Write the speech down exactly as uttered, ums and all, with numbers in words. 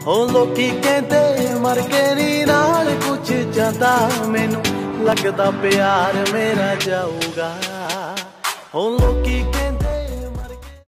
ਹੋ ਲੋਕੀ ਕਹਿੰਦੇ ਮਰ ਕੇ ਨੀ ਨਾਲ ਕੁਛ ਜਾਂਦਾ, ਮੈਨੂੰ ਲੱਗਦਾ ਪਿਆਰ ਮੇਰਾ ਜਾਊਗਾ। ਹੋ ਲੋਕੀ